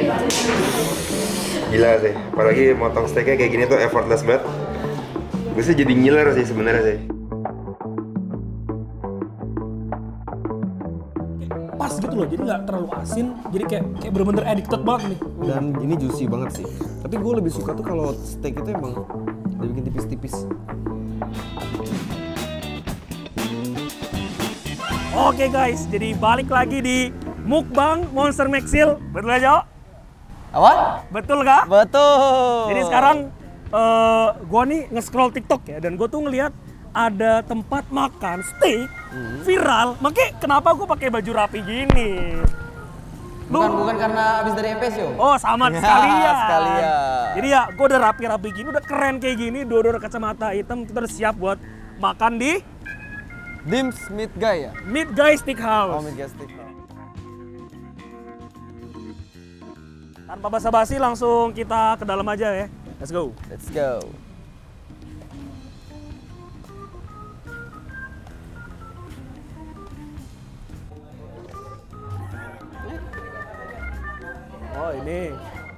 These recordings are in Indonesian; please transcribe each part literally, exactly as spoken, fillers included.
Gila sih, apalagi motong steaknya kayak gini tuh effortless banget. Gue sih jadi ngiler sih sebenarnya sih. Pas gitu loh, jadi nggak terlalu asin, jadi kayak kayak bener-bener addicted banget nih. Dan ini juicy banget sih. Tapi gue lebih suka tuh kalau steak itu emang dibikin tipis-tipis. Oke guys, jadi balik lagi di mukbang Monster Maxil, betul aja? Apa? Betul kah? Betul. Jadi sekarang uh, gue nih nge-scroll TikTok ya, dan gue tuh ngeliat ada tempat makan steak hmm. viral. Makanya kenapa gue pakai baju rapi gini? Bukan, bukan karena abis dari M P S yo? Oh sama sekalian. sekalian. Jadi ya gue udah rapi-rapi gini, udah keren kayak gini, dua-dua kacamata hitam, kita udah siap buat makan di Dim's Meat Guy ya? Meat Guy Steakhouse. Oh, Meat Guy Steakhouse. Tanpa basa-basi langsung kita ke dalam aja ya. Let's go. Let's go. Oh ini.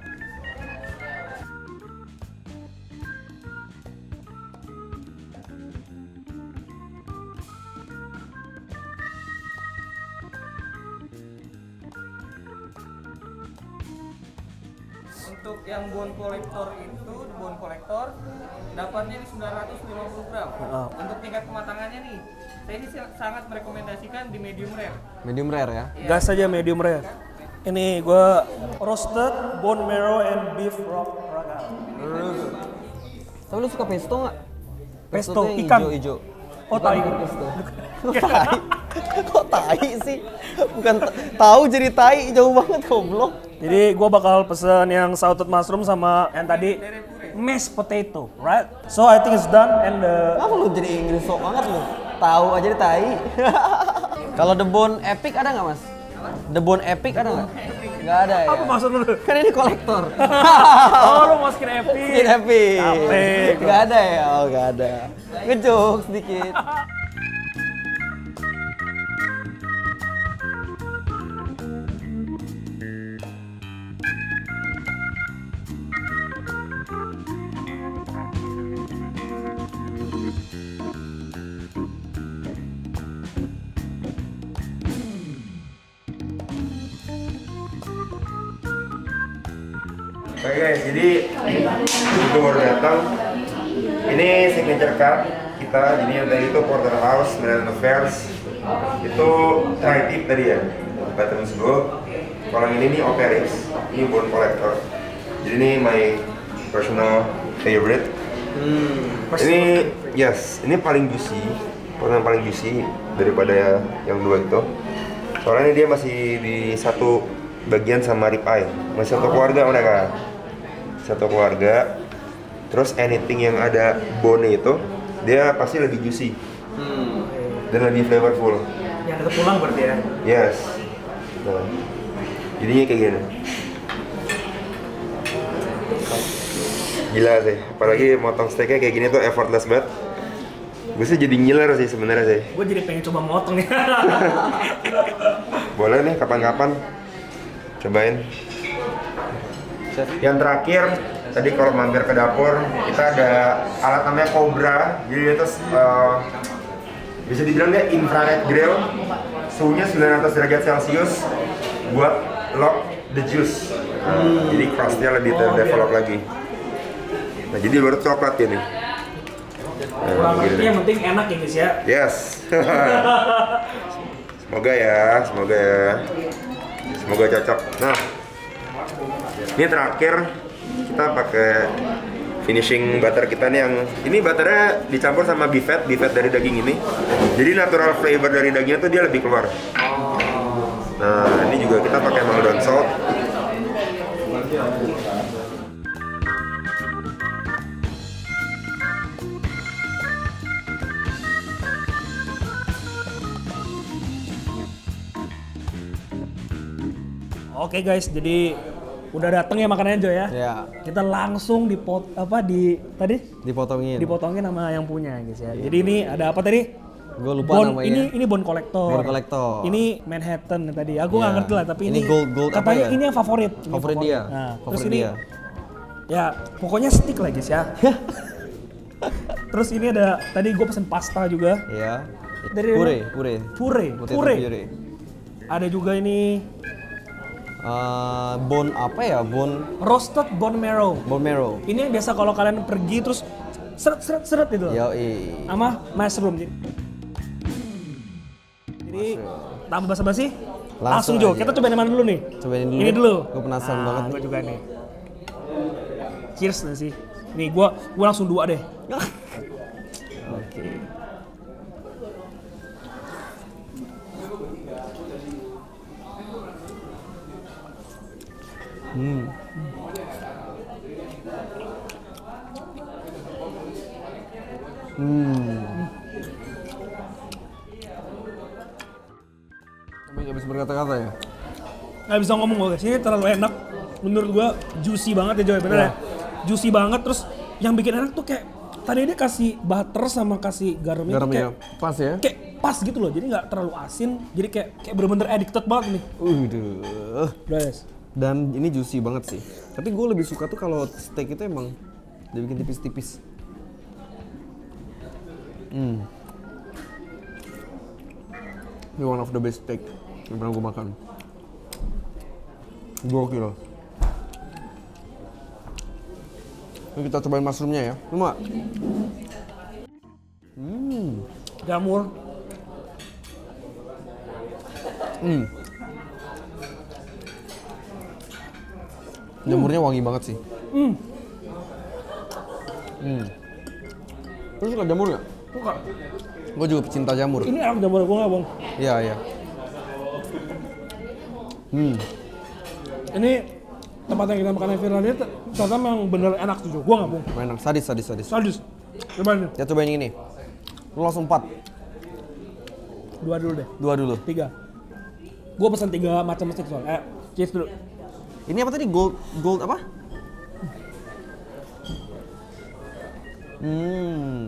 Untuk yang bone collector itu, bone collector dapatnya di sembilan ratus lima puluh gram. Oh. Untuk tingkat kematangannya nih, saya sih sangat merekomendasikan di medium rare. Medium rare ya? Gas aja medium rare. Ini gue roasted bone marrow and beef rock raga. Tapi lu suka pesto nggak? Pesto tuh yang ikan. Hijau-hijau. Oh tai. Pesto. Kok tai? Kok tai sih? Bukan tahu jadi tai, jauh banget goblok. Jadi gue bakal pesen yang sauteed mushroom sama yang tadi mashed potato, right? So I think it's done and the... Kenapa lu jadi Inggris sok banget lu? Tahu aja di tai. Kalau The Bone Epic ada nggak mas? The Bone Epic ada nggak? Nggak ada ya? Apa maksud lu? Kan ini kolektor. Oh lu masukin epic? Skin Epic. Epic. Nggak ada ya? Oh nggak ada. Ngejok sedikit. Oke guys, jadi itu baru datang. Ini signature cut kita. Jadi yang tadi itu porterhouse, Maryland Affairs. Itu tri-tip tadi ya, Veterans Gold. Kalau yang ini nih Ope Ribs, ini bone collector. Jadi ini my personal favorite. Hmm, ini yes, ini paling juicy, yang paling juicy daripada yang dua itu. Soalnya dia masih di satu bagian sama rib eye, masih satu keluarga mereka. Satu keluarga, terus anything yang ada bone itu dia pasti lebih juicy hmm. dan lebih flavorful. Yang ada tulang berarti ya? Yes. Nah, jadinya kayak gini. Gila sih, apalagi motong steaknya kayak gini tuh effortless banget. Gue sih jadi ngiler sih sebenarnya sih. Gue jadi pengen coba motong nih. Boleh nih kapan-kapan cobain. Yang terakhir, tadi kalau mampir ke dapur, kita ada alat namanya Cobra. Jadi itu uh, bisa dibilang dia infrared grill, suhunya sembilan ratus derajat Celcius buat lock the juice. Uh, jadi crustnya lebih terdevelop lagi. Nah jadi baru coklat ini. Kurang lebih yang penting enak ya guys ya. Yes. Semoga ya, semoga ya, semoga cocok. Nah. Ini terakhir kita pakai finishing butter kita nih yang ini butternya dicampur sama beef fat, beef fat dari daging ini. Jadi natural flavor dari dagingnya tuh dia lebih keluar. Nah ini juga kita pakai maldon salt. Oke guys, jadi udah dateng ya makanannya Jo ya. Ya. Kita langsung dipot apa di tadi Dipotongin. dipotongin sama yang punya guys ya. Jadi ini ada apa tadi? Gue lupa Bon, namanya. ini ini Bon Collector. Bon Collector. Ini Manhattan yang tadi. Aku nggak Iya. ngerti lah, tapi Ini ini, gold- gold apa katanya ya? ini yang favorit. Ini Favorit dia. Nah, terus Favorit ini dia. ya pokoknya stick lah guys ya. Terus ini ada tadi gue pesen pasta juga. Iya. Dari Pure, mana? pure. Pure, Potato pure. pure. Ada juga ini Eh, bone apa ya? Bone roasted bone marrow. bone marrow. Ini yang biasa kalau kalian pergi terus seret seret seret gitu. Yo, Sama mushroom. Jadi, jadi tambah basa-basi. Langsung Langsung Jo, aja. kita cobain yang mana dulu nih? Cobain dulu. Ini dulu. Gue penasaran Nah, banget gue nih. juga nih. Cheers nih sih. Nih gua gua langsung dua deh. Oke. Hmm. Hmm. Sampai nggak bisa berkata-kata ya? Nggak bisa ngomong gue guys, ini terlalu enak. Menurut gua juicy banget ya Joy, bener Ya. ya? Juicy banget, terus yang bikin enak tuh kayak tadi dia kasih butter sama kasih garamnya tuh Garamnya kayak, pas ya? kayak pas gitu loh, jadi nggak terlalu asin, jadi kayak kayak bener-bener addicted banget nih. Udah. Guys, Dan ini juicy banget sih. Tapi gue lebih suka tuh kalau steak itu emang dibikin tipis-tipis. Hmm. Ini one of the best steak yang pernah gue makan. Gokil. Ini kita cobain mushroomnya ya. Cuma. Hmm. jamur. Hmm. Jamurnya wangi banget sih. Hmm. Hmm. Lu suka jamur nggak? Suka. Gue juga pecinta jamur. Ini enak jamur gua nggak bang. Iya, iya. Hmm. Ini tempat yang kita makan yang viral ini ternyata memang bener enak tuh Jo. Gua nggak bang. Enak, sadis, sadis, sadis. Sadis. Coba nih. Ya cobain yang ini. Lu langsung empat. Dua dulu deh. Dua dulu. Tiga. Gua pesan tiga macam steak soal. Eh, cheers dulu. Ini apa tadi? Gold, gold apa? Hmm.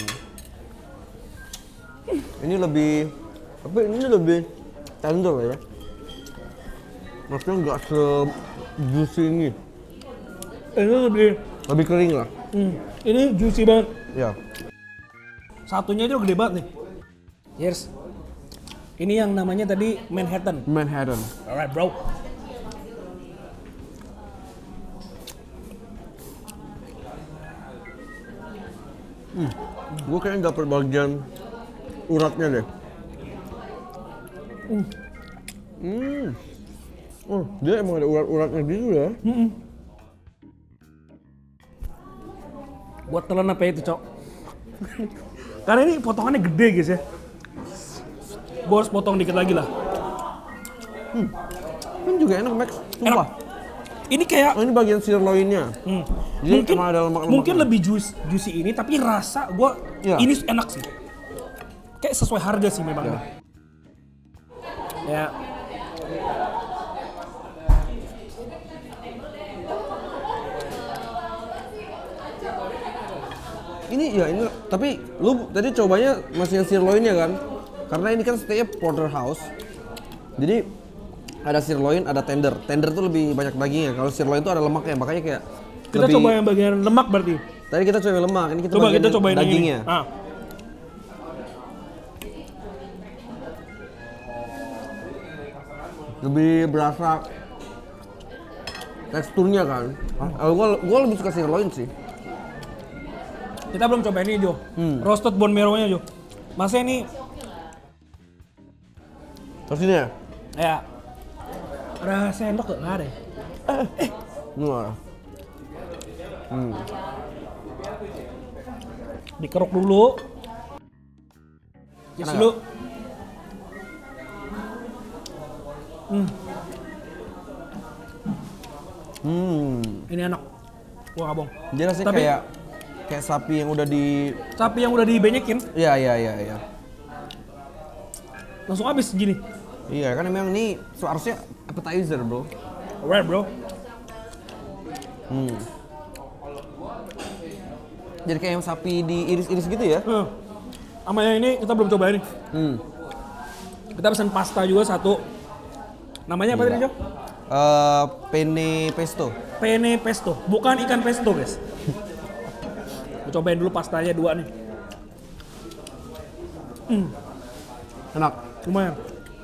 Ini lebih, tapi ini lebih tender ya. Maksudnya nggak se-juicy ini. Ini lebih, Lebih kering lah. hmm, ini juicy banget. Ya. Satunya itu gede banget nih. Cheers. Ini yang namanya tadi Manhattan. Manhattan. Alright bro. Gue kayaknya dapet bagian uratnya deh. Hmm. Hmm. Oh, dia emang ada urat-uratnya gitu ya. Mm-mm. Buat telan apa itu cok? Karena ini potongannya gede guys ya. Gue harus potong dikit lagi lah. Kan juga enak, Max. Sumpah. Ini kayak Oh, ini bagian sirloinnya. hmm, Jadi mungkin emang ada lemak-lemaknya. mungkin lebih juice, juicy ini, tapi rasa gue Iya. ini enak sih. Kayak sesuai harga sih memang. Iya. Ya. Ini ya ini tapi lu tadi cobanya masih yang sirloinnya kan? Karena ini kan steaknya porterhouse. Jadi ada sirloin, ada tender. Tender tuh lebih banyak dagingnya. Kalau sirloin tuh ada lemaknya, makanya kayak Kita lebih- coba yang bagian lemak berarti. Tadi kita coba yang lemak, ini kita Coba bagian kita cobain yang ini. dagingnya. Ah. Lebih berasa teksturnya kan. Ah, gua gua lebih suka sirloin sih. Kita belum coba ini Jo. Hmm. Roasted bone marrow-nya Jo. Masnya ini Terus ini ya? ya ada sendok gak? Nggak ada ya? Wah. Hmm. Dikeruk dulu. Yes Enak dulu. Hmm, Hmm. ini enak. Gua nggak bohong. Dia rasanya Tapi- kayak kayak sapi yang udah di Sapi yang udah dibenyekin Iya, iya, iya, iya. langsung habis gini. Iya, kan memang ini seharusnya appetizer, Bro. Alright bro. Hmm. Jadi kayak yang sapi diiris-iris gitu ya? Hmm. Sama yang ini kita belum coba ini. Hmm. Kita pesan pasta juga satu. Namanya apa tadi, Jo? Eh, penne pesto. Penne pesto, bukan ikan pesto, guys. Gue cobain dulu pastanya dua nih. Hmm, Enak. lumayan.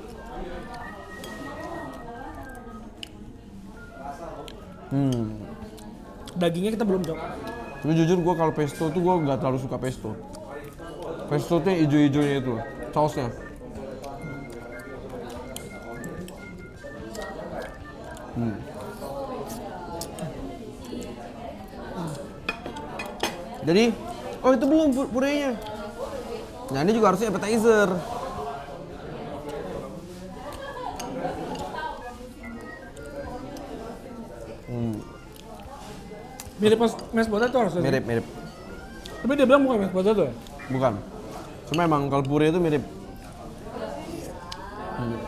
Hmm. Dagingnya kita belum coba. Tapi jujur gue kalau pesto tuh gue nggak terlalu suka pesto. Pesto tuh yang hijau-hijaunya itu, sausnya. Hmm. Jadi, oh itu belum pu- purenya. Nah ini juga harusnya appetizer. Hmm. Mirip pas mashed potato harusnya. Mirip, mirip. Tapi dia bilang bukan mashed potato ya? Bukan. Cuma emang kalau pure itu mirip. Hmm.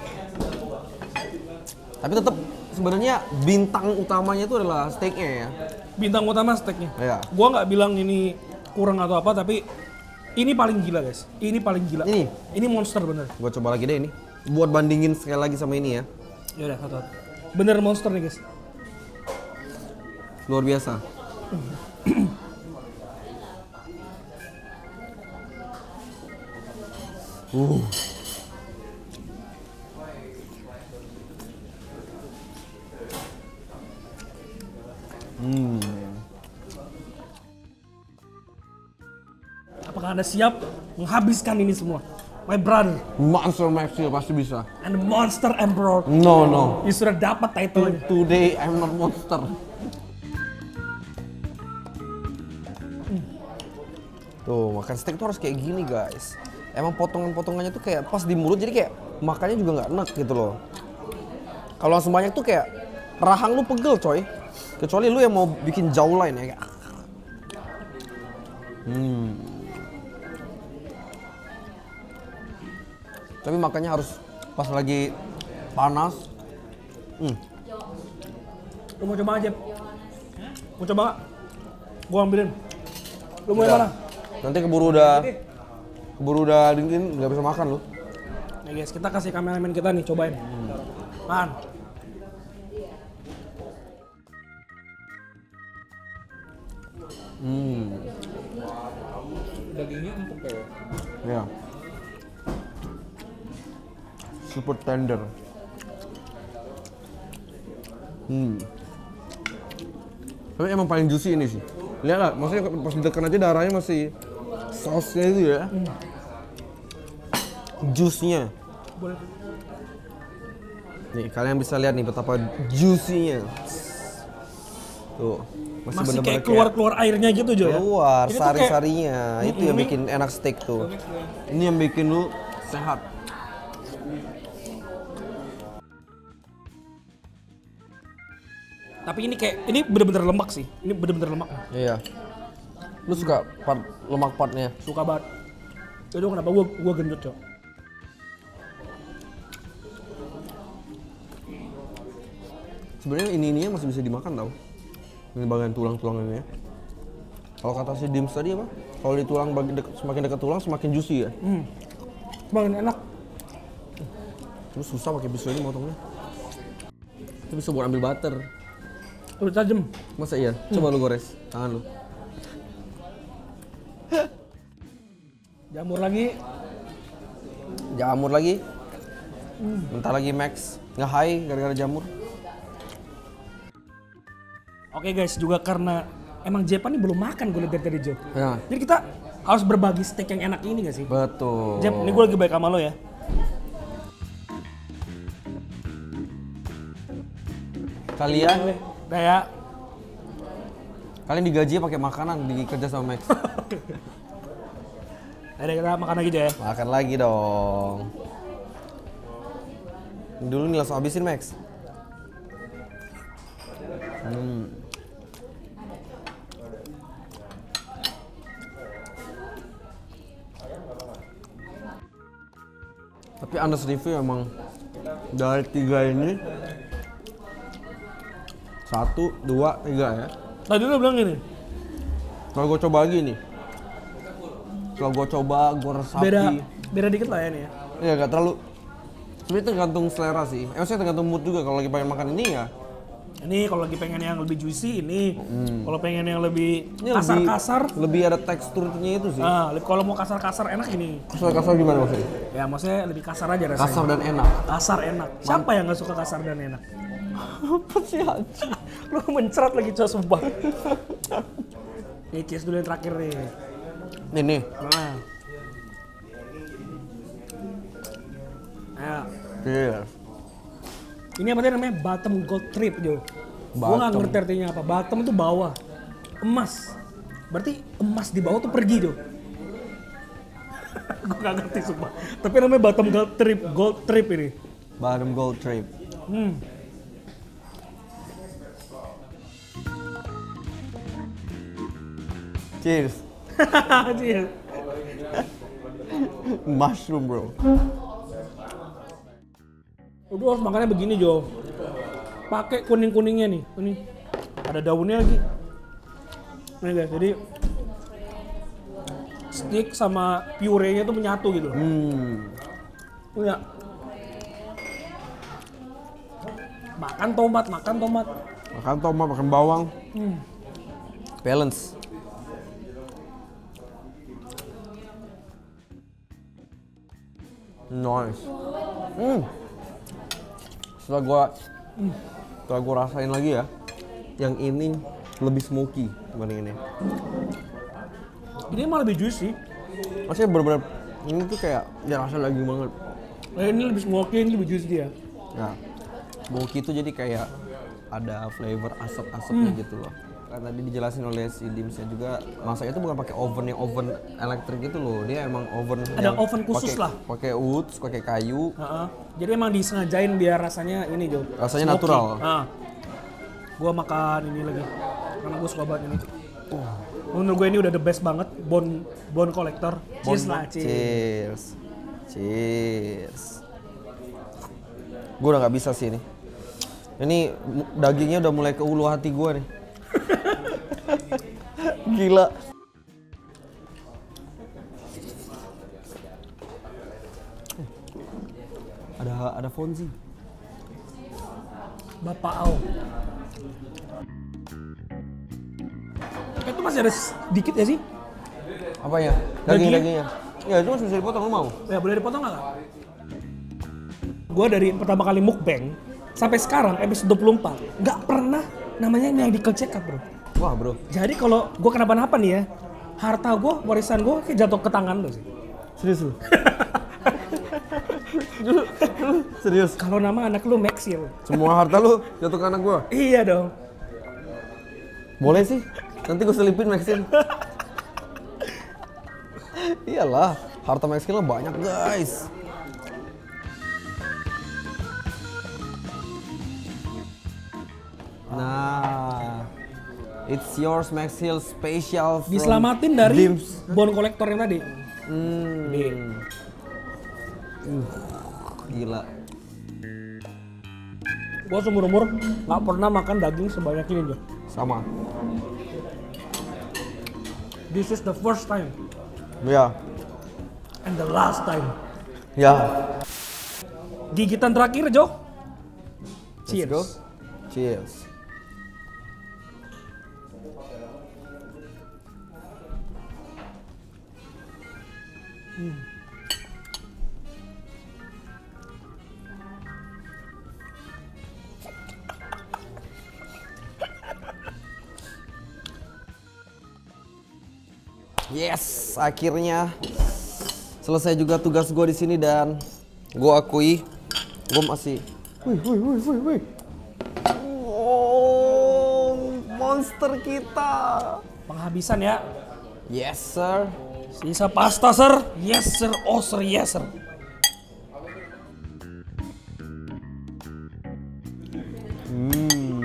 Tapi tetap sebenarnya bintang utamanya itu adalah steaknya ya. Bintang utama steaknya. Iya. Gua nggak bilang ini kurang atau apa, tapi ini paling gila, guys. Ini paling gila. Ini? Ini monster bener. Gua coba lagi deh ini. Buat bandingin sekali lagi sama ini ya. Ya udah, satu. Bener monster nih, guys. Luar biasa. uh. Hmm. Apakah Anda siap menghabiskan ini semua? My brother Monster Maxwell pasti bisa. and the Monster Emperor. No, no. You sudah dapat title-nya. Today I'm not monster. Tuh, makan steak tuh harus kayak gini, guys. Emang potongan-potongannya tuh kayak pas di mulut, jadi kayak makannya juga nggak enak gitu loh. Kalau langsung banyak tuh kayak rahang lu pegel, coy. Kecuali lu yang mau bikin jawline ya kayak. Hmm. Tapi makannya harus pas lagi panas. Hmm. Lu mau coba aja? Mau coba nggak? Gua ambilin. Lu mau yang Udah. mana? Nanti keburu udah keburu udah dingin nggak bisa makan lu. Nih guys, kita kasih kameramen kita nih, cobain. Man. Hmm. Dagingnya empuk ya. Ya. Super tender. Hmm. Tapi emang paling juicy ini sih. Lihat lah, maksudnya pas ditekan aja darahnya masih sausnya itu ya. Hmm. Juice-nya. Boleh. Nih, kalian bisa lihat nih betapa juicy-nya. Tuh. Masih, bener-bener kayak keluar-keluar airnya gitu, Jo ya? keluar Ini tuh sari-sarinya. Itu yang ini- bikin enak steak tuh. Ini yang bikin lu sehat. Tapi ini kayak, ini bener-bener lemak sih. Ini bener-bener lemak. Iya. Lu suka part lemak partnya? Suka banget. Itu kenapa gua, gua gendut, Jo. Sebenarnya ini ininya masih bisa dimakan tau. Ini bagian tulang-tulangannya. Kalau kata si Dims tadi apa? Kalau di tulang bagi dek, semakin dekat tulang semakin juicy ya. Hmm. Semakin enak. Terus susah pakai pisau ini motongnya. Itu bisa buat ambil butter. Udah tajam. Masa iya? Coba lu gores tangan lu. Jamur lagi. Jamur lagi. Bentar lagi Max nge-high gara-gara jamur. Oke guys, juga karena emang Jepan ini belum makan gue lihat dari tadi, Jo. Ya. Jadi kita harus berbagi steak yang enak ini gak sih? Betul. Jep, ini gue lagi baik sama lo ya. Kalian Udah ya. kalian digaji pakai makanan di kerja sama Max. Ayo kita makan lagi, Jo ya. Makan lagi dong. Dulu nih langsung habisin Max. Hmm. Tapi honest review emang dari tiga ini satu, dua, tiga ya. Tadi lo bilang gini, Kalau gue coba lagi nih, Kalau gue coba, gue resapi. Beda, beda dikit lah ya nih ya. Iya, gak terlalu. Sebenarnya tergantung selera sih. Eh, maksudnya tergantung mood juga. Kalau lagi pengen makan ini ya. Ini kalau lagi pengen yang lebih juicy ini. Hmm. Kalau pengen yang lebih Ini kasar-kasar. Lebih, lebih ada teksturnya itu sih. Ah, kalau mau kasar-kasar enak ini. Kasar-kasar gimana maksudnya? Ya maksudnya lebih kasar aja rasanya. Kasar dan enak. Kasar enak. Siapa yang nggak suka kasar dan enak? Apa sih anjing? Lu mencerat lagi coy sumpah. Nih cheers dulu yang terakhir nih. Nih nih. Nah. Ayo. Cheers. Ini apa tadi namanya? Bottom gold trip, Jo. Gua nggak ngerti artinya apa. Bottom itu bawah. Emas. Berarti emas di bawah tuh pergi, Jo. Gua nggak ngerti sumpah. Tapi namanya bottom gold trip, gold trip ini. Bottom gold trip. Hmm. Cheers. Cheers. Mushroom bro. Udah harus makannya begini, Jo. Pakai kuning-kuningnya nih. Ini ada daunnya lagi. Nih guys, jadi stick sama puree-nya tuh menyatu gitu. Hmm. Iya. Makan tomat, makan tomat. Makan tomat, makan bawang. Hmm. Balance. Nice. Hmm. Setelah gua, hmm. setelah gua rasain lagi ya, yang ini lebih smoky dibanding ini. Ini malah lebih juicy. Maksudnya bener-bener ini tuh kayak ya rasa daging banget. Nah, ini lebih smoky, ini lebih juicy dia. Nah, smoky itu jadi kayak ada flavor asap-asapnya Hmm. gitu loh. Kan tadi dijelasin oleh si Dimsnya juga, masaknya itu bukan pakai oven yang oven elektrik gitu loh. Dia emang oven Ada yang oven khusus pakai- lah. Pakai wood, pakai kayu. Heeh. Jadi emang disengajain biar rasanya ini, Jo. Rasanya smoky. natural. Nah. Gua makan ini lagi. Karena gua suka banget ini. Menurut gue ini udah the best banget. Bone bone collector. Cheers lah, cheers. Cheers. Cheers. Gue udah nggak bisa sih ini. Ini mu- dagingnya udah mulai ke ulu hati gue nih. Gila. Ada ada Fonzi. Bapak Au. Itu masih ada sedikit ya sih? Apa ya? Dagingnya? Daging-dagingnya. Ya itu masih bisa dipotong, lu mau? Ya boleh dipotong nggak? Gue dari pertama kali mukbang sampai sekarang episode dua puluh empat nggak pernah namanya medical check up, bro. Wah bro. Jadi kalau gue kenapa-napa nih ya, harta gue, warisan gue kayak jatuh ke tangan lo sih. Serius lu? Serius? Kalau nama anak lu Maxil. Semua harta lu jatuh ke anak gua? Iya dong. Boleh sih. Nanti gue selipin Maxin. Iyalah, harta Maxin lah banyak guys. Nah, it's yours Maxil special from Diselamatin dari Dims. bone collector yang tadi. Hmm. Nih. Uh, gila. Gue seumur umur nggak pernah makan daging sebanyak ini, Jo. Sama. This is the first time Ya. and the last time. Ya. Gigitan terakhir, Jo. Let's go. Cheers. Cheers. Yes, akhirnya selesai juga tugas gue di sini dan gue akui gue masih. Wih, wih, wih, wih, wih. Oh, monster kita. Penghabisan ya. Yes, sir. Sisa pasta, sir. Yes, sir. Oh, sir. Yes, sir. Hmm.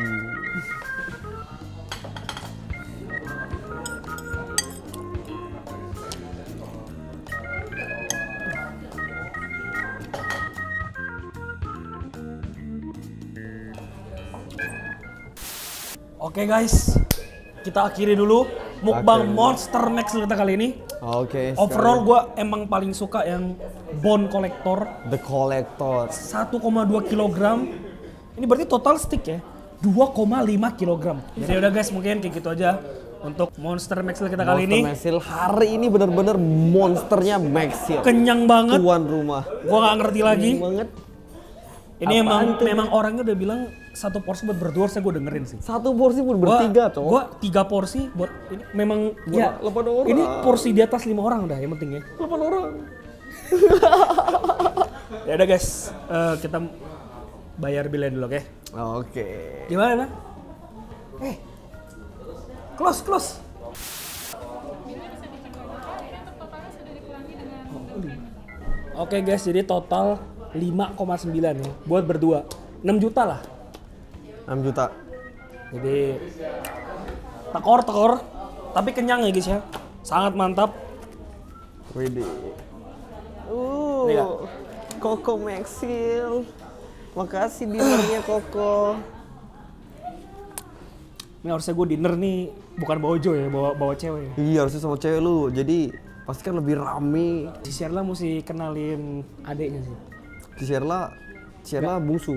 Oke guys, kita akhiri dulu mukbang Oke. Monster Max kita kali ini. Oke. Overall gue emang paling suka yang bone collector The Collector. satu koma dua kilogram. Ini berarti total stick ya dua koma lima kilogram. Jadi udah guys, mungkin kayak gitu aja untuk Monster Maxil kita kali ini. Monster Maxil hari ini bener-bener monsternya Maxil. Kenyang banget. Tuan rumah. Gua nggak ngerti lagi. Kenyang banget. Ini Apaan emang tuh? memang orangnya udah bilang satu porsi buat berdua, saya gue dengerin sih. Satu porsi pun bertiga, cowok. Gua tiga porsi buat ini memang ya delapan orang. ini porsi di atas lima orang udah yang penting ya. delapan orang. Ya udah guys, eh, kita bayar bilnya dulu oke. Oke. Gimana? Nah? Eh, close close. Oke guys, jadi total lima koma sembilan ya buat berdua. enam juta lah. enam juta. Jadi tekor tekor tapi kenyang ya guys ya. Sangat mantap. Widih. Uh, Ini nggak? Koko Maxil. Makasih dinnernya Koko. Ini harusnya gue dinner nih bukan bawa Jo ya, bawa bawa cewek. Iya, harusnya sama cewek lu. Jadi pasti kan lebih rame. Si Sherla mesti kenalin adeknya sih. Si Sherla, Sherla bungsu.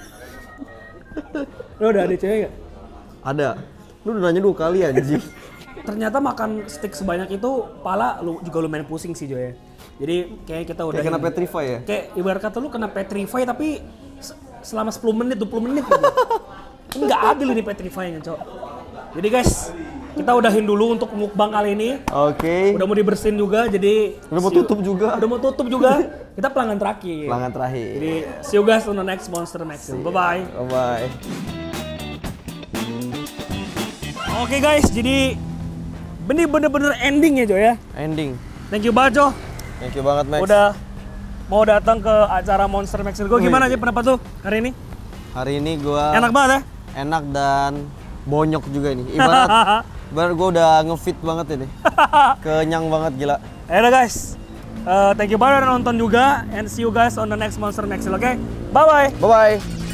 Lo udah ada cewek gak? Ada. Lu udah nanya dua kali anjing. Ternyata makan steak sebanyak itu pala lu juga lumayan pusing sih Jo ya. Jadi kayak kita udah Kayak kena petrify ya? Kayak ibarat kata lu kena petrify tapi se- selama sepuluh menit, dua puluh menit gitu. Ini nggak adil ini petrify-nya, Cok. Jadi guys, kita udahin dulu untuk mukbang kali ini. Oke. Udah mau dibersihin juga, jadi Udah mau see you- tutup juga. Udah mau tutup juga. Kita pelanggan terakhir. Pelanggan terakhir. Jadi see you guys on the next Monster Maxim. Bye bye. Bye bye. Oke guys, jadi ini bener-bener ending ya Jo ya. Ending. Thank you banget Jo. Thank you banget Max. Udah mau datang ke acara Monster Maxim. Gue gimana aja pendapat tuh hari ini? Hari ini gua Enak banget ya? enak dan bonyok juga ini. Ibarat ibarat gua udah ngefit banget ini. Kenyang banget gila. Ya udah guys. Uh, thank you banget udah nonton juga and see you guys on the next Monster Maxim, oke? Bye bye. Bye bye.